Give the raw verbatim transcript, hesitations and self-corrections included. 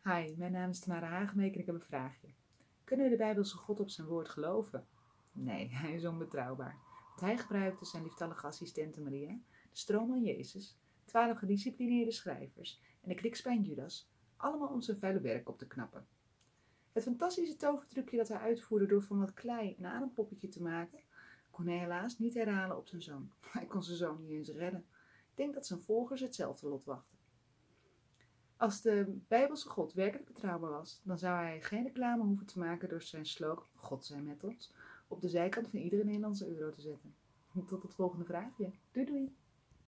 Hi, mijn naam is Tamara Hagemeek en ik heb een vraagje. Kunnen we de Bijbelse God op zijn woord geloven? Nee, hij is onbetrouwbaar. Want hij gebruikte zijn lieftallige assistente Maria, de stroomman Jezus, twaalf gedisciplineerde schrijvers en de klikspijn Judas, allemaal om zijn vuile werk op te knappen. Het fantastische tovertrucje dat hij uitvoerde door van wat klei een adempoppetje te maken, kon hij helaas niet herhalen op zijn zoon. Hij kon zijn zoon niet eens redden. Ik denk dat zijn volgers hetzelfde lot wachten. Als de Bijbelse God werkelijk betrouwbaar was, dan zou hij geen reclame hoeven te maken door zijn slogan God zij met ons op de zijkant van iedere Nederlandse euro te zetten. Tot het volgende vraagje. Doei doei!